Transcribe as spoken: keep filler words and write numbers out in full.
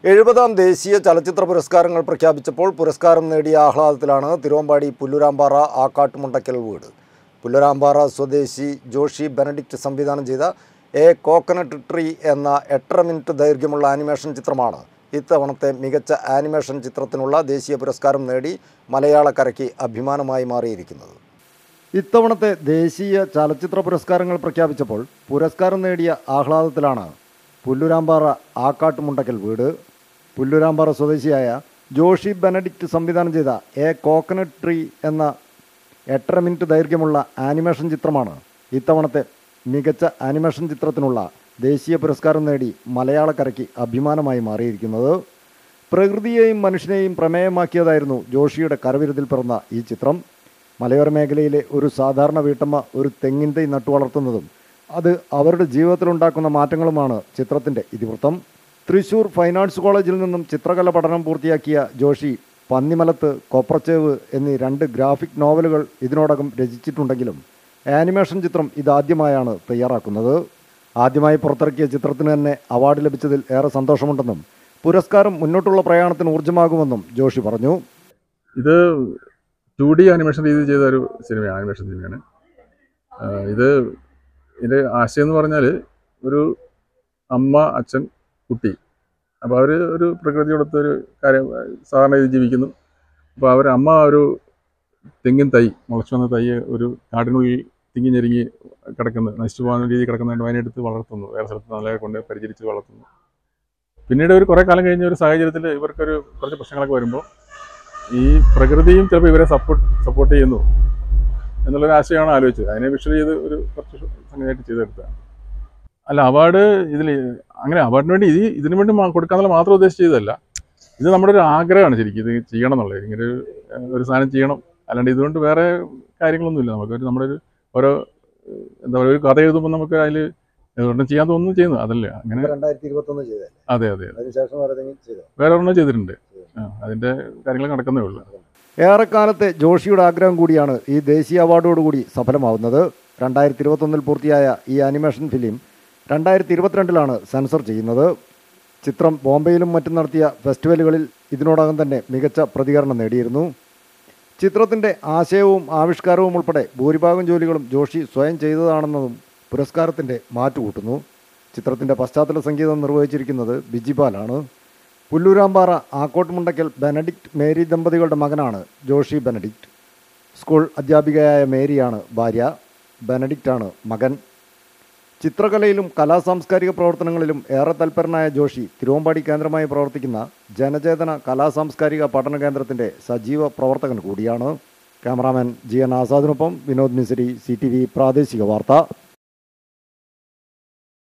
എഴുപതാം ദേശീയ ചലച്ചിത്ര പുരസ്കാരങ്ങൾ പ്രഖ്യാപിച്ചപ്പോൾ പുരസ്കാരം നേടിയ ആഹ്ലാദത്തിലാണ് തിരുവമ്പാടി പുല്ലൂരാമ്പാറ ആക്കാട്ടുമുണ്ടക്കൽ വീട്. പുല്ലൂരാമ്പാറ സ്വദേശി ജോഷി ബെനഡിക്റ്റ് സംവിധാനം ചെയ്ത എ കോക്കനട്ട് ട്രീ എന്ന എട്ടര മിനിറ്റ് ദൈർഘ്യമുള്ള ആനിമേഷൻ ചിത്രമാണ് ഇത്തവണത്തെ മികച്ച ആനിമേഷൻ ചിത്രത്തിനുള്ള ദേശീയ പുരസ്കാരം നേടി മലയാളക്കരയ്ക്ക് അഭിമാനമായി മാറിയിരിക്കുന്നത്. ഇത്തവണത്തെ ദേശീയ ചലച്ചിത്ര പുരസ്കാരങ്ങൾ പ്രഖ്യാപിച്ചപ്പോൾ പുരസ്കാരം നേടിയ ആഹ്ലാദത്തിലാണ് പുല്ലൂരാമ്പാറ ആക്കാട്ടുമുണ്ടക്കൽ വീട്. പുല്ലൂരാമ്പാറ സ്വദേശിയായ ജോഷി ബെനഡിക്റ്റ് സംവിധാനം ചെയ്ത എ കോക്കനട്ട് ട്രീ എന്ന എട്ടര മിനിറ്റ് ദൈർഘ്യമുള്ള ആനിമേഷൻ ചിത്രമാണ് ഇത്തവണത്തെ മികച്ച ആനിമേഷൻ ചിത്രത്തിനുള്ള ദേശീയ പുരസ്കാരം നേടി മലയാളക്കരയ്ക്ക് അഭിമാനമായി മാറിയിരിക്കുന്നത്. പ്രകൃതിയെയും മനുഷ്യനെയും പ്രമേയമാക്കിയതായിരുന്നു ജോഷിയുടെ കരവിരുതിൽ പിറന്ന ഈ ചിത്രം. മലയോര മേഖലയിലെ ഒരു സാധാരണ വീട്ടമ്മ ഒരു തെങ്ങിൻ തൈ നട്ടുവളർത്തുന്നതും അത് അവരുടെ ജീവിതത്തിലുണ്ടാക്കുന്ന മാറ്റങ്ങളുമാണ് ചിത്രത്തിൻ്റെ ഇതിവൃത്തം. തൃശൂർ ഫൈൻ ആർട്സ് കോളേജിൽ നിന്നും ചിത്രകല പഠനം പൂർത്തിയാക്കിയ ജോഷി പന്നിമലത്ത്, കൊപ്രച്ചേവ് എന്നീ രണ്ട് ഗ്രാഫിക് നോവലുകൾ ഇതിനോടകം രചിച്ചിട്ടുണ്ടെങ്കിലും ആനിമേഷൻ ചിത്രം ഇതാദ്യമായാണ് തയ്യാറാക്കുന്നത്. ആദ്യമായി പുറത്തിറക്കിയ ചിത്രത്തിന് തന്നെ അവാർഡ് ലഭിച്ചതിൽ ഏറെ സന്തോഷമുണ്ടെന്നും പുരസ്കാരം മുന്നോട്ടുള്ള പ്രയാണത്തിന് ഊർജ്ജമാകുമെന്നും ജോഷി പറഞ്ഞു. ഇത് ടു ഡി ആനിമേഷൻ രീതി ചെയ്ത ഒരു സിനിമയാണ്, ആനിമേഷൻ സിനിമയാണ്. ഇത് ഇതിൻ്റെ ആശയം എന്ന് പറഞ്ഞാൽ ഒരു അമ്മ, അച്ഛൻ, കുട്ടി, അപ്പോൾ അവർ ഒരു പ്രകൃതിയോടൊത്തൊരു കാര്യം സാധാരണ ഇത് ജീവിക്കുന്നു. അപ്പോൾ അവർ അമ്മ ഒരു തെങ്ങിൻ തൈ, മുളച്ചു വന്ന തൈ ഒരു കാടിനുള്ളിൽ തിങ്ങി ഞെരുങ്ങി കിടക്കുന്ന നശിച്ചു പോകുന്ന രീതിയിൽ കിടക്കുന്നതായിട്ട് അതിനെടുത്ത് വളർത്തുന്നു, വേറെ സ്ഥലത്ത് നല്ല കൊണ്ട് പരിചരിച്ച് വളർത്തുന്നു. പിന്നീട് ഒരു കുറേ കാലം കഴിഞ്ഞ ഒരു സാഹചര്യത്തിൽ ഇവർക്കൊരു കുറച്ച് പ്രശ്നങ്ങളൊക്കെ വരുമ്പോൾ ഈ പ്രകൃതിയും ചിലപ്പോൾ ഇവരെ സപ്പോർട്ട് സപ്പോർട്ട് ചെയ്യുന്നു എന്നുള്ളൊരു ആശയമാണ് ആലോചിച്ചത്. അതിനെ വിഷ്വൽ ചെയ്ത് ഒരു കുറച്ച് സംഗതിയായിട്ട് ചെയ്തെടുത്തതാണ്. അല്ല, അവാർഡ് ഇതിൽ അങ്ങനെ അവാർഡിന് വേണ്ടി ഇത് ഇതിനു വേണ്ടി കൊടുക്കാന്നുള്ള മാത്രം ഉദ്ദേശിച്ച് ചെയ്തതല്ല. ഇത് നമ്മുടെ ഒരു ആഗ്രഹമാണ് ശരിക്കും ഇത് ചെയ്യണം എന്നുള്ളത്. ഇങ്ങനെ ഒരു സാധനം ചെയ്യണം, അല്ലാണ്ട് ഇതുകൊണ്ട് വേറെ കാര്യങ്ങളൊന്നുമില്ല. നമുക്കൊരു നമ്മുടെ ഒരു ഓരോ എന്താ പറയുക, ഒരു കഥ എഴുതുമ്പോൾ നമുക്ക് അതിൽ ഒരെണ്ണം ചെയ്യാൻ തോന്നുന്നു ചെയ്യുന്നു, അതല്ലേ അങ്ങനെ. രണ്ടായിരത്തി ഇരുപത്തൊന്ന് ചെയ്തേ? അതെ അതെ വേറെ ഒരെണ്ണം ചെയ്തിട്ടുണ്ട്. അതിൻ്റെ കാര്യങ്ങൾ നടക്കുന്നേ ഉള്ളൂ. ഏറെക്കാലത്തെ ജോഷിയുടെ ആഗ്രഹം കൂടിയാണ് ഈ ദേശീയ അവാർഡോടുകൂടി സഫലമാവുന്നത്. രണ്ടായിരത്തി ഇരുപത്തൊന്നിൽ പൂർത്തിയായ ഈ ആനിമേഷൻ ഫിലിം രണ്ടായിരത്തി ഇരുപത്തിരണ്ടിലാണ് സെൻസർ ചെയ്യുന്നത്. ചിത്രം ബോംബെയിലും മറ്റും നടത്തിയ ഫെസ്റ്റിവലുകളിൽ ഇതിനോടകം തന്നെ മികച്ച പ്രതികരണം നേടിയിരുന്നു. ചിത്രത്തിൻ്റെ ആശയവും ആവിഷ്കാരവും ഉൾപ്പെടെ ഭൂരിഭാഗം ജോലികളും ജോഷി സ്വയം ചെയ്തതാണെന്നതും പുരസ്കാരത്തിൻ്റെ മാറ്റുകൂട്ടുന്നു. ചിത്രത്തിൻ്റെ പശ്ചാത്തല സംഗീതം നിർവഹിച്ചിരിക്കുന്നത് ബിജിപാലാണ്. പുല്ലൂരാമ്പാറ ആക്കോട്ടുമുണ്ടക്കൽ ബെനഡിക്റ്റ് മേരി ദമ്പതികളുടെ മകനാണ് ജോഷി ബെനഡിക്റ്റ്. സ്കൂൾ അധ്യാപികയായ മേരിയാണ് ഭാര്യ, ബെനഡിക്റ്റാണ് മകൻ. ചിത്രകലയിലും കലാസാംസ്കാരിക പ്രവർത്തനങ്ങളിലും ഏറെ തൽപരനായ ജോഷി തിരുവമ്പാടി കേന്ദ്രമായി പ്രവർത്തിക്കുന്ന ജനചേതന കലാസാംസ്കാരിക പഠന കേന്ദ്രത്തിൻ്റെ സജീവ പ്രവർത്തകൻ കൂടിയാണ്. ക്യാമറാമാൻ ജി എൻ ആസാദിനൊപ്പം Vinod Misari, C T V പ്രാദേശിക വാർത്ത.